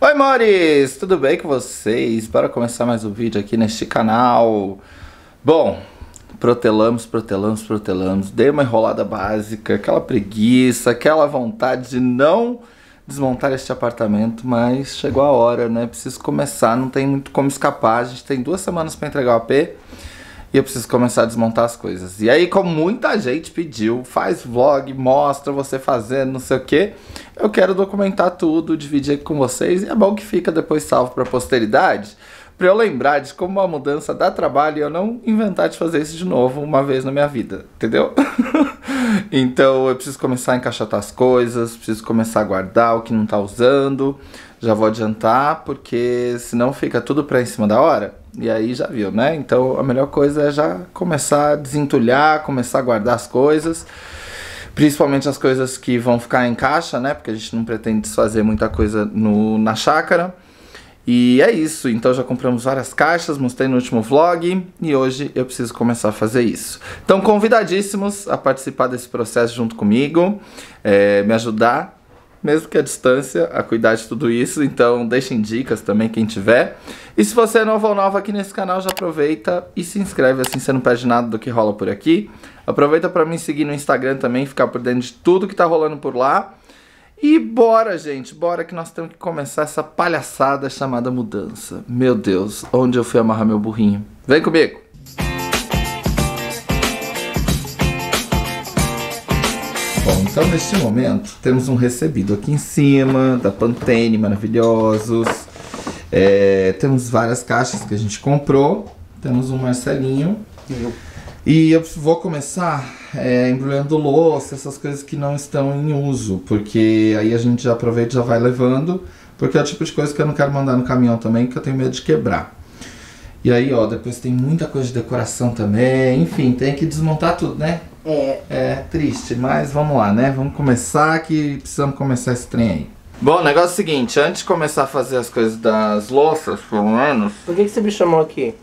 Oi, amores! Tudo bem com vocês? Bora começar mais um vídeo aqui neste canal. Bom, protelamos. Dei uma enrolada básica, aquela preguiça, aquela vontade de não desmontar este apartamento, mas chegou a hora, né? Preciso começar, não tem muito como escapar. A gente tem 2 semanas para entregar o AP e eu preciso começar a desmontar as coisas. E aí, como muita gente pediu, faz vlog, mostra você fazendo, não sei o que, eu quero documentar tudo, dividir aqui com vocês, e é bom que fica depois salvo para a posteridade, para eu lembrar de como a mudança dá trabalho e eu não inventar de fazer isso de novo uma vez na minha vida, entendeu? Então eu preciso começar a encaixotar as coisas, preciso começar a guardar o que não tá usando, já vou adiantar, porque senão fica tudo pra em cima da hora, e aí já viu, né? Então a melhor coisa é já começar a desentulhar, começar a guardar as coisas, principalmente as coisas que vão ficar em caixa, né? Porque a gente não pretende desfazer muita coisa na chácara. E é isso, então já compramos várias caixas, mostrei no último vlog e hoje eu preciso começar a fazer isso. Então convidadíssimos a participar desse processo junto comigo, me ajudar, mesmo que à distância, a cuidar de tudo isso. Então deixem dicas também quem tiver. E se você é novo ou nova aqui nesse canal, já aproveita e se inscreve, assim você não perde nada do que rola por aqui. Aproveita para me seguir no Instagram também, ficar por dentro de tudo que tá rolando por lá. E bora, gente, bora que nós temos que começar essa palhaçada chamada mudança. Meu Deus, onde eu fui amarrar meu burrinho? Vem comigo! Bom, então neste momento temos um recebido aqui em cima, da Pantene, maravilhosos. Temos várias caixas que a gente comprou, temos um Marcelinho. E eu vou começar embrulhando louça, essas coisas que não estão em uso, porque aí a gente já aproveita e já vai levando, porque é o tipo de coisa que eu não quero mandar no caminhão também, que eu tenho medo de quebrar. E aí, ó, depois tem muita coisa de decoração também, enfim, tem que desmontar tudo, né? É triste, mas vamos lá, né? Vamos começar, que precisamos começar esse trem aí. Bom, o negócio é o seguinte, antes de começar a fazer as coisas das louças, pelo menos... Por que você me chamou aqui?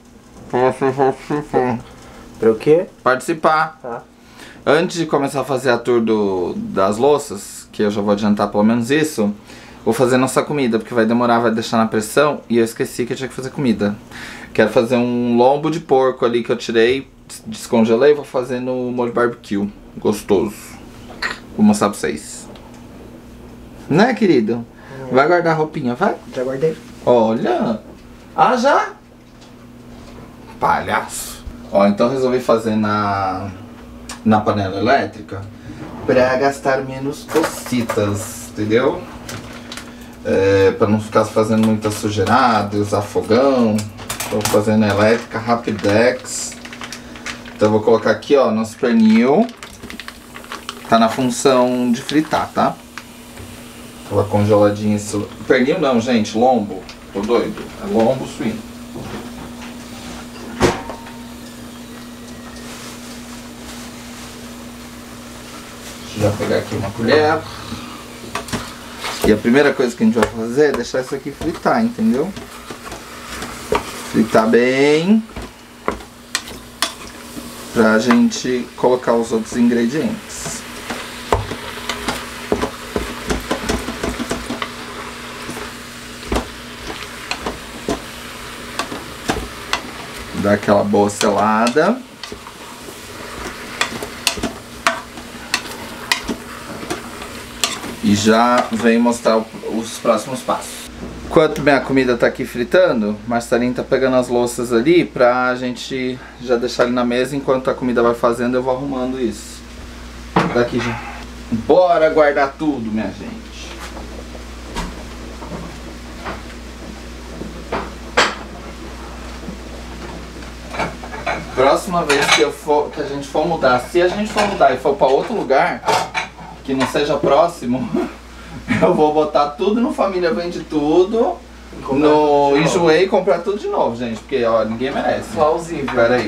Pra o quê? Participar. Tá. Antes de começar a fazer a tour das louças, que eu já vou adiantar pelo menos isso, vou fazer nossa comida, porque vai demorar, vai deixar na pressão, e eu esqueci que eu tinha que fazer comida. Quero fazer um lombo de porco ali que eu tirei, descongelei, e vou fazer no molho barbecue. Gostoso. Vou mostrar pra vocês. Né, querido? Vai guardar a roupinha, vai? Já guardei. Olha! Ah, já? Palhaço! Ó, então resolvi fazer na panela elétrica pra gastar menos cocitas, entendeu? Pra não ficar fazendo muita sujeirada e usar fogão. Tô fazendo na elétrica, rapidex. Então eu vou colocar aqui, ó, nosso pernil. Tá na função de fritar, tá? Tava congeladinho esse... Pernil não, gente, lombo. Tô doido. É lombo suíno. Já pegar aqui uma colher. E a primeira coisa que a gente vai fazer é deixar isso aqui fritar, entendeu? Fritar bem, pra gente colocar os outros ingredientes. Dar aquela boa selada. E já vem mostrar os próximos passos. Enquanto minha comida tá aqui fritando, Marcelinho tá pegando as louças ali pra gente já deixar ali na mesa. Enquanto a comida vai fazendo, eu vou arrumando isso. Daqui já. Bora guardar tudo, minha gente. Próxima vez que a gente for mudar, se a gente for mudar e for pra outro lugar que não seja próximo, eu vou botar tudo no Família Vende Tudo, no Enjoei e comprar tudo de novo, gente, porque ó, ninguém merece. Plausível. Peraí.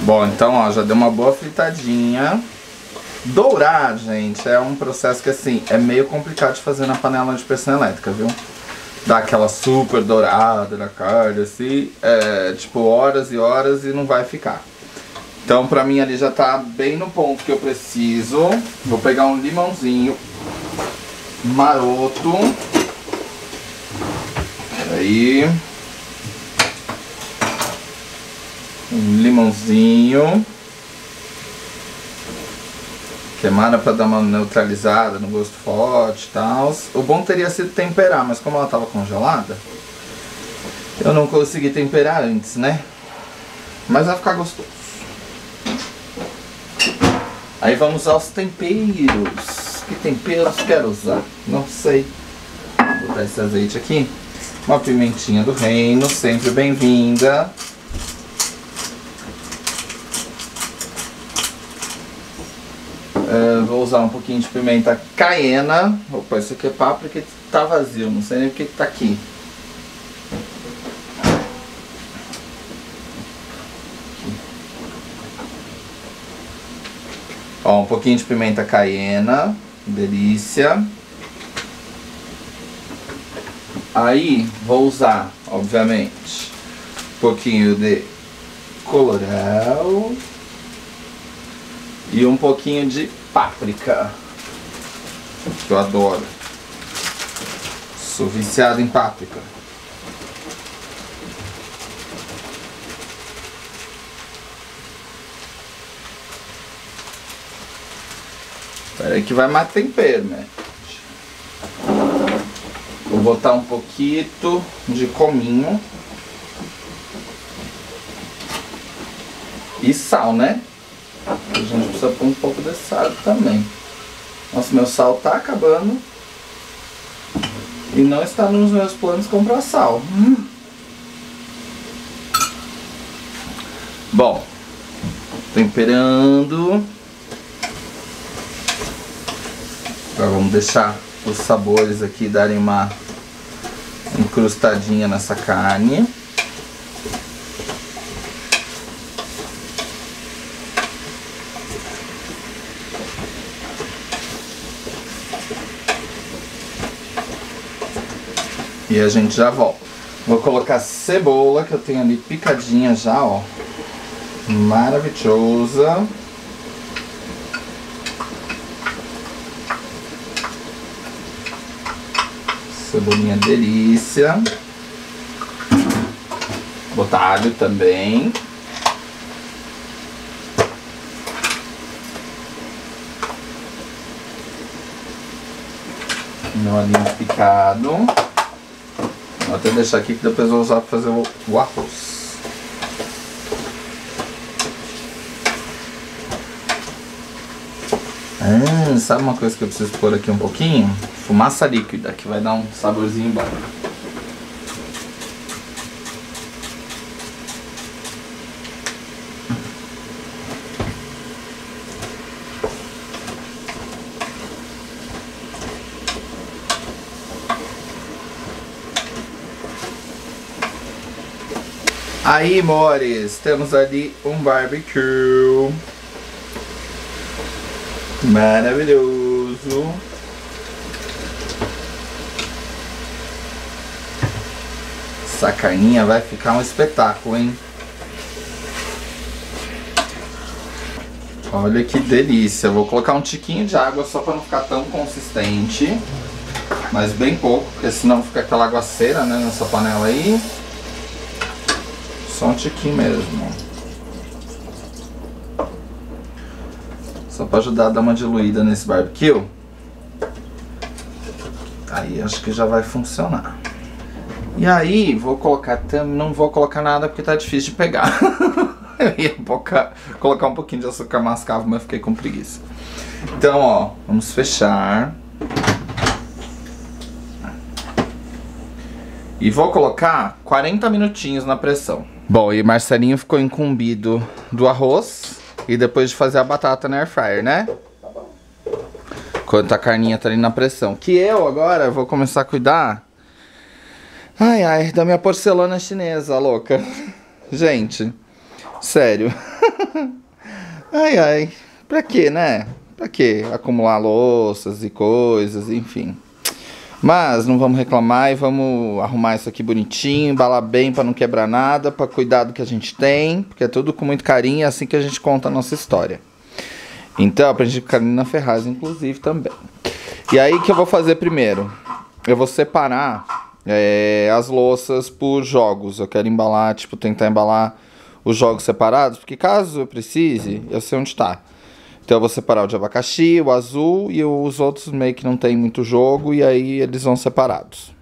Bom, então, ó, já deu uma boa fritadinha. Dourar, gente, é um processo que, assim, é meio complicado de fazer na panela de pressão elétrica, viu? Dá aquela super dourada na carne, assim, tipo, horas e horas e não vai ficar. Então, pra mim, ali já tá bem no ponto que eu preciso. Vou pegar um limãozinho maroto. Peraí. Um limãozinho. Queimada pra dar uma neutralizada no gosto forte e tal. O bom teria sido temperar, mas como ela tava congelada, eu não consegui temperar antes, né? Mas vai ficar gostoso. Aí vamos usar os temperos. Que temperos quero usar? Não sei. Vou botar esse azeite aqui. Uma pimentinha do reino, sempre bem-vinda. Vou usar um pouquinho de pimenta caiena. Opa, isso aqui é páprica que tá vazio, não sei nem o que tá aqui. Ó, um pouquinho de pimenta caiena, delícia. Aí vou usar, obviamente, um pouquinho de colorau e um pouquinho de páprica, que eu adoro. Sou viciado em páprica. Espera aí que vai mais tempero, né? Vou botar um pouquinho de cominho. E sal, né? A gente precisa pôr um pouco de sal também. Nossa, meu sal tá acabando. E não está nos meus planos comprar sal. Bom, temperando. Agora vamos deixar os sabores aqui darem uma encrustadinha nessa carne. E a gente já volta. Vou colocar cebola, que eu tenho ali picadinha já, ó. Maravilhosa. Cebolinha delícia. Botar alho também. Meu alhinho picado. Vou até deixar aqui que depois eu vou usar para fazer o arroz. Sabe uma coisa que eu preciso pôr aqui um pouquinho? Fumaça líquida, que vai dar um saborzinho bom. Aí, amores, temos ali um barbecue maravilhoso. Essa carninha vai ficar um espetáculo, hein? Olha que delícia. Vou colocar um tiquinho de água só para não ficar tão consistente, mas bem pouco, porque senão fica aquela aguaceira, né, nessa panela aí. Só um tiquinho mesmo. Só para ajudar a dar uma diluída nesse barbecue. Aí acho que já vai funcionar. E aí vou colocar, não vou colocar nada porque tá difícil de pegar. Eu ia colocar um pouquinho de açúcar mascavo, mas fiquei com preguiça. Então, ó, vamos fechar. E vou colocar 40 minutinhos na pressão. Bom, e Marcelinho ficou incumbido do arroz e depois de fazer a batata na air fryer, né? Enquanto a carninha tá ali na pressão. Que eu agora vou começar a cuidar, da minha porcelana chinesa, louca. Gente, sério. Ai, ai. Pra quê, né? Pra quê? Acumular louças e coisas, enfim. Mas não vamos reclamar e vamos arrumar isso aqui bonitinho, embalar bem pra não quebrar nada, pra cuidar do que a gente tem, porque é tudo com muito carinho, é assim que a gente conta a nossa história. Então, aprendi com Carolina Ferraz, inclusive, também. E aí, o que eu vou fazer primeiro? Eu vou separar as louças por jogos. Eu quero embalar, tipo, tentar embalar os jogos separados, porque caso eu precise, eu sei onde tá. Então eu vou separar o de abacaxi, o azul e os outros meio que não tem muito jogo, e aí eles vão separados.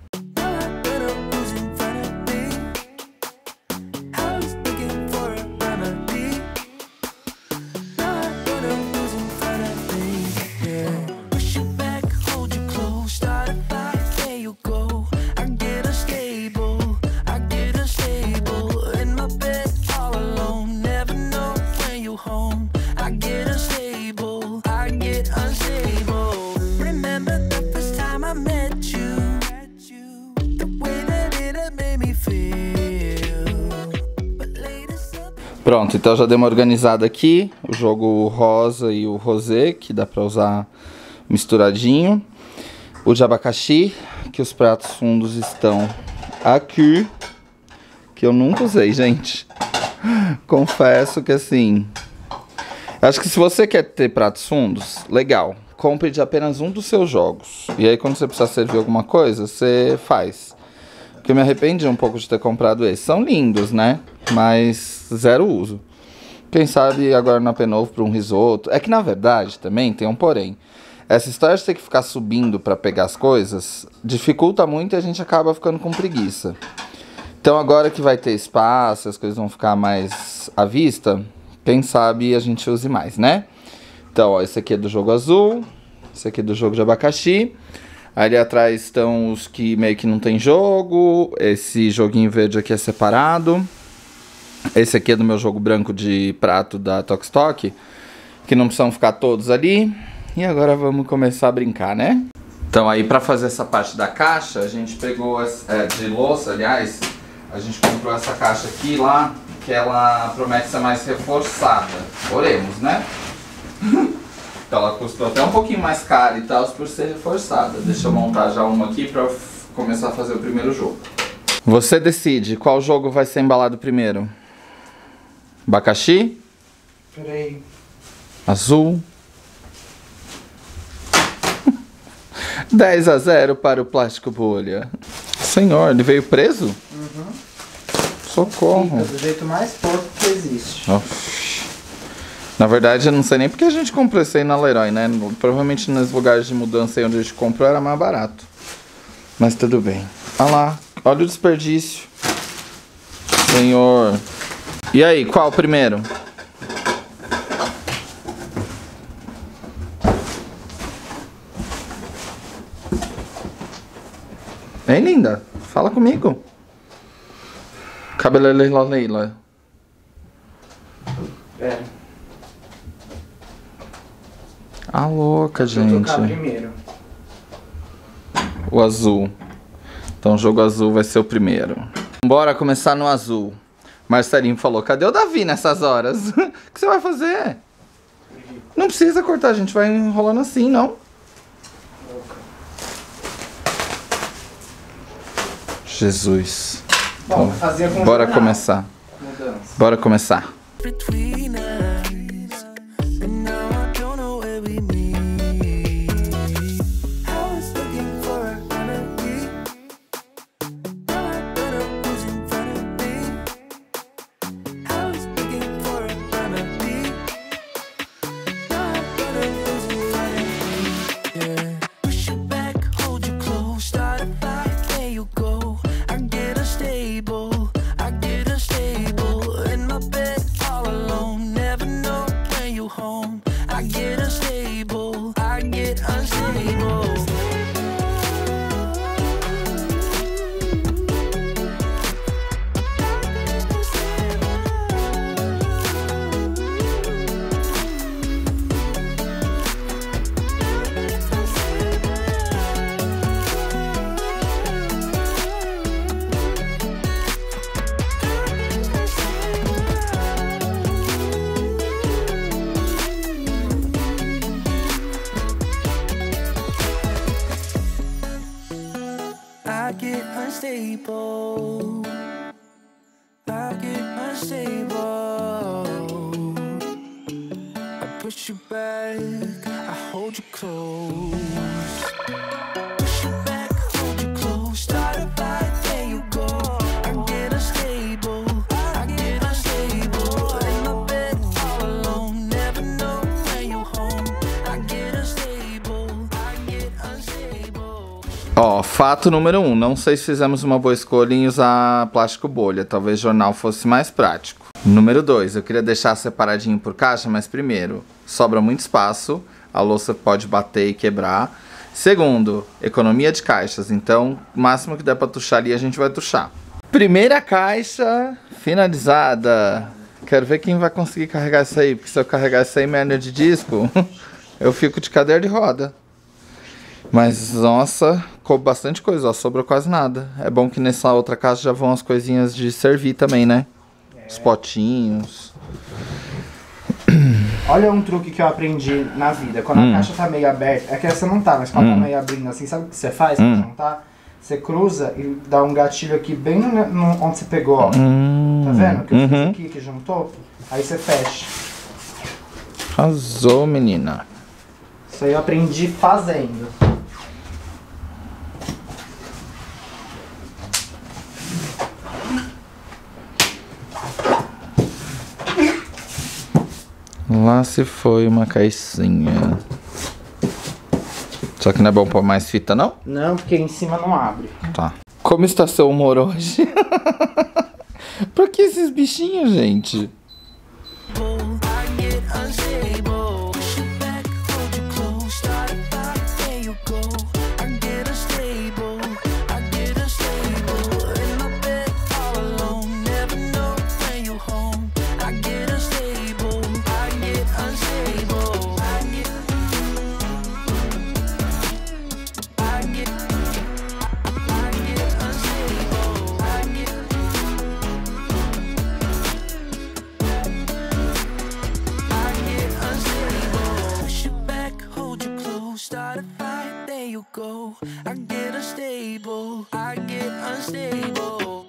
Pronto, então já dei uma organizada aqui, o jogo rosa e o rosé, que dá pra usar misturadinho. O de abacaxi, que os pratos fundos estão aqui, que eu nunca usei, gente. Confesso que assim, acho que se você quer ter pratos fundos, legal, compre de apenas um dos seus jogos. E aí quando você precisar servir alguma coisa, você faz. Porque eu me arrependi um pouco de ter comprado esses. São lindos, né? Mas zero uso. Quem sabe agora na Penovo para um risoto. É que na verdade também tem um porém. Essa história de ter que ficar subindo para pegar as coisas dificulta muito e a gente acaba ficando com preguiça. Então agora que vai ter espaço, as coisas vão ficar mais à vista, quem sabe a gente use mais, né? Então, ó, esse aqui é do jogo azul, esse aqui é do jogo de abacaxi. Ali atrás estão os que meio que não tem jogo. Esse joguinho verde aqui é separado. Esse aqui é do meu jogo branco de prato da Tokstok, que não precisam ficar todos ali. E agora vamos começar a brincar, né? Então aí pra fazer essa parte da caixa, a gente pegou de louça, aliás, a gente comprou essa caixa aqui lá, que ela promete ser mais reforçada. Oremos, né? Então ela custou até um pouquinho mais cara e tal por ser reforçada. Deixa eu montar já uma aqui pra começar a fazer o primeiro jogo. Você decide qual jogo vai ser embalado primeiro. Abacaxi? Peraí. Azul? 10-0 para o plástico bolha. Senhor, ele veio preso? Uhum. Socorro. Fica do jeito mais porco que existe. Oxi. Na verdade, eu não sei nem porque a gente comprou isso aí na Leroy, né? Provavelmente nos lugares de mudança aí onde a gente comprou era mais barato. Mas tudo bem. Olha lá, olha o desperdício. Senhor. E aí, qual o primeiro? Ei, linda, fala comigo. Cabeleleila Leila. Pera. A louca, Deixa eu tocar gente. primeiro. O azul. Então o jogo azul vai ser o primeiro. Bora começar no azul. Marcelinho falou, cadê o Davi nessas horas? O que você vai fazer? Não precisa cortar, a gente vai enrolando assim, não. Jesus. Bom, Então, fazia com bora jornal. começar. Mudança. Bora começar. Between us, and now I don't know where we meet. I was looking for a remedy. Now I don't know who's in front of me. I was looking for a remedy. Now I don't know who's in front of me. Yeah. Push you back, hold you close, start a fight, there you go. I get unstable, I get unstable in my bed all alone. Never know when you home. I get unstable, I get unstable. unstable. I get unstable. I push you back, I hold you close. Push you back, hold you close. Start a fight, there you go. I get unstable, I get unstable. In my bed all alone, never know when you're home. I get unstable, I get unstable. Ó, fato número 1, não sei se fizemos uma boa escolha em usar plástico bolha, talvez jornal fosse mais prático. Número 2, eu queria deixar separadinho por caixa, mas primeiro, sobra muito espaço, a louça pode bater e quebrar. Segundo, economia de caixas, então o máximo que der pra tuchar ali a gente vai tuchar. Primeira caixa finalizada. Quero ver quem vai conseguir carregar isso aí, porque se eu carregar isso aí, merda de disco, eu fico de cadeira de roda. Mas, nossa, coube bastante coisa, ó, sobrou quase nada. É bom que nessa outra caixa já vão as coisinhas de servir também, né? Os potinhos. Olha um truque que eu aprendi na vida. Quando a caixa tá meio aberta, é que essa não tá, mas quando tá meio abrindo assim, sabe o que você faz quando não tá? Você cruza e dá um gatilho aqui bem onde você pegou, ó. Tá vendo? Que eu fiz aqui, que juntou. Aí você fecha. Arrasou, menina. Isso aí eu aprendi fazendo. Lá se foi uma caixinha. Só que não é bom pôr mais fita, não? Não, porque em cima não abre. Tá. Como está seu humor hoje? Por que esses bichinhos, gente? I get unstable. Push you back, hold you close. Start a fight, there you go. I get unstable. I get unstable. In my bed all alone, never know when you're home. I get unstable. I get unstable. I get unstable. I get unstable. Push you back, hold you close. Start a fight, there you go. I get unstable. I get unstable.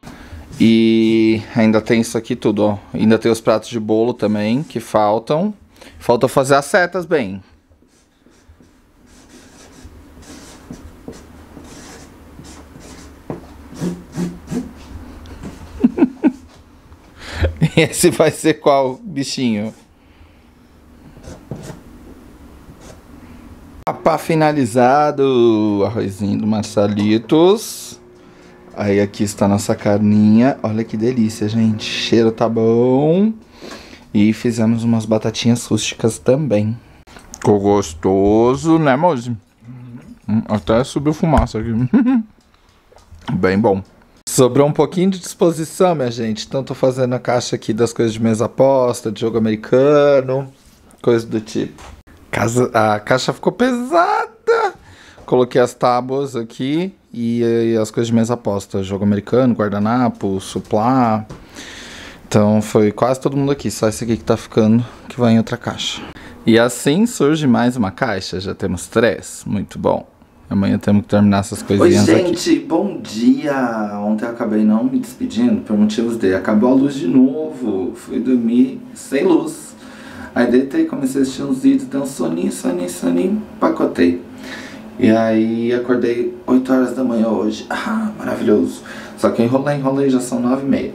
E ainda tem isso aqui tudo, ó. Ainda tem os pratos de bolo também, que faltam. Falta fazer as setas bem. Esse vai ser qual bichinho? Papá finalizado. Arrozinho do Marcelitos. Aí aqui está a nossa carninha. Olha que delícia, gente. Cheiro tá bom. E fizemos umas batatinhas rústicas também. Ficou gostoso, né, moço? Até subiu fumaça aqui. Bem bom. Sobrou um pouquinho de disposição, minha gente. Então tô fazendo a caixa aqui das coisas de mesa aposta, de jogo americano, coisa do tipo. A caixa ficou pesada. Coloquei as tábuas aqui e as coisas de mesa aposta. Jogo americano, guardanapo, suplá. Então foi quase todo mundo aqui. Só esse aqui que tá ficando, que vai em outra caixa. E assim surge mais uma caixa. Já temos 3. Muito bom. Amanhã temos que terminar essas coisinhas aqui. Oi, gente, bom dia! Ontem eu acabei não me despedindo por motivos de... Acabou a luz de novo. Fui dormir sem luz. Aí deitei, comecei a assistir uns vídeos, deu um soninho, pacotei. E aí acordei 8 horas da manhã hoje. Ah, maravilhoso. Só que eu enrolei, já são 9h30.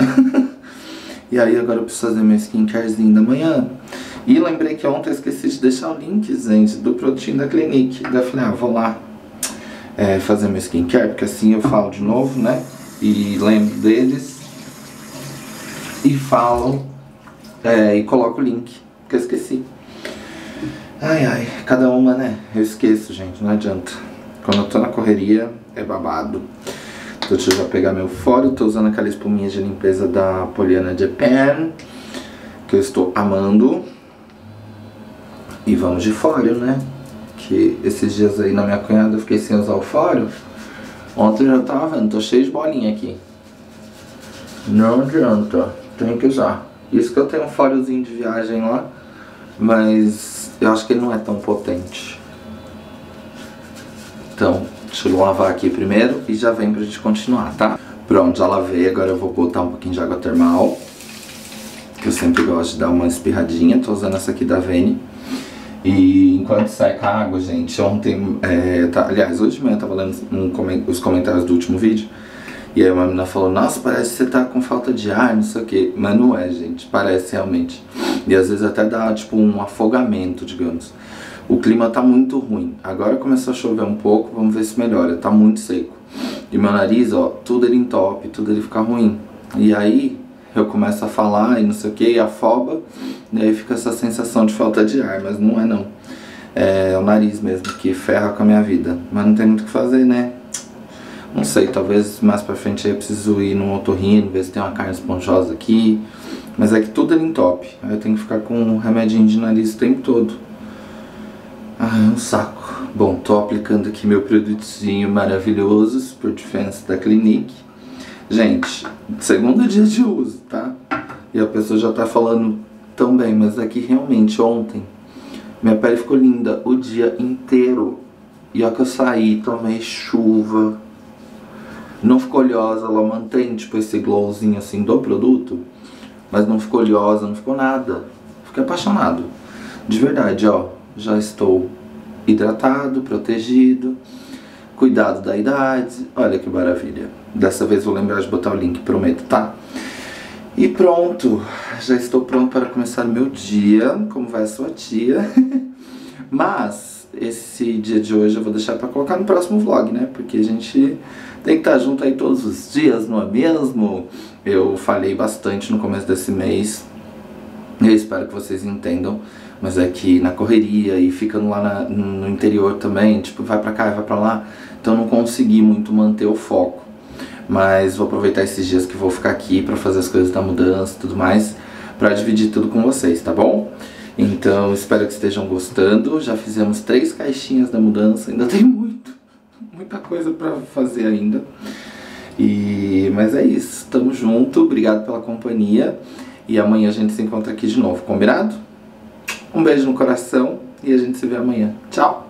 E aí agora eu preciso fazer meu skincarezinho da manhã. E lembrei que ontem eu esqueci de deixar o link, gente, do produtinho da Clinique. Daí eu falei, vou lá fazer meu skincare, porque assim eu falo de novo, né? E lembro deles. E falo, e coloco o link, que eu esqueci. Ai, cada uma, né? Eu esqueço, gente, não adianta. Quando eu tô na correria, é babado. Então deixa eu já pegar meu fórum. Tô usando aquela espuminha de limpeza da Poliana Japan, que eu estou amando. E vamos de fórum, né? Que esses dias aí na minha cunhada eu fiquei sem usar o fórum. Ontem eu já tava vendo, tô cheio de bolinha aqui. Não adianta, tem que usar. Isso que eu tenho um fóriozinho de viagem lá, mas eu acho que ele não é tão potente. Então, Deixa eu lavar aqui primeiro e já vem pra gente continuar, tá? Pronto, já lavei, agora eu vou botar um pouquinho de água termal, que eu sempre gosto de dar uma espirradinha. Tô usando essa aqui da Vene. E enquanto seca a água, gente, ontem, aliás, hoje de manhã eu tava lendo os comentários do último vídeo. E aí uma menina falou, nossa, parece que você tá com falta de ar, não sei o que. Mas não é, gente, parece realmente. E às vezes até dá, tipo, um afogamento, digamos. O clima tá muito ruim. Agora começou a chover um pouco, vamos ver se melhora. Tá muito seco. E meu nariz, ó, tudo ele entope, tudo ele fica ruim. E aí eu começo a falar e não sei o que, e afoba. E aí fica essa sensação de falta de ar, mas não é não. É o nariz mesmo que ferra com a minha vida. Mas não tem muito o que fazer, né? Não sei, talvez mais pra frente aí eu preciso ir no otorrino, ver se tem uma carne esponjosa aqui. Mas é que tudo ele entope. Aí eu tenho que ficar com um remedinho de nariz o tempo todo. Ah, é um saco. Bom, tô aplicando aqui meu produtinho maravilhoso, Super Defense da Clinique. Gente, segundo dia de uso, tá? E a pessoa já tá falando tão bem, mas é que realmente ontem minha pele ficou linda o dia inteiro. E ó que eu saí, tomei chuva. Não ficou oleosa, ela mantém tipo esse glowzinho assim do produto. Mas não ficou oleosa, não ficou nada. Fiquei apaixonado. De verdade, ó. Já estou hidratado, protegido, cuidado da idade. Olha que maravilha. Dessa vez vou lembrar de botar o link, prometo, tá? E pronto, já estou pronto para começar meu dia. Como vai a sua tia? Mas esse dia de hoje eu vou deixar para colocar no próximo vlog, né? Porque a gente tem que estar junto aí todos os dias, não é mesmo? Eu falei bastante no começo desse mês. Eu espero que vocês entendam. Mas é que na correria e ficando lá no interior também, tipo, vai pra cá, vai pra lá. Então não consegui muito manter o foco. Mas vou aproveitar esses dias que vou ficar aqui pra fazer as coisas da mudança e tudo mais, pra dividir tudo com vocês, tá bom? Então espero que estejam gostando. Já fizemos 3 caixinhas da mudança, ainda tem muita coisa pra fazer ainda. Mas é isso, tamo junto, obrigado pela companhia. E amanhã a gente se encontra aqui de novo, combinado? Um beijo no coração e a gente se vê amanhã. Tchau!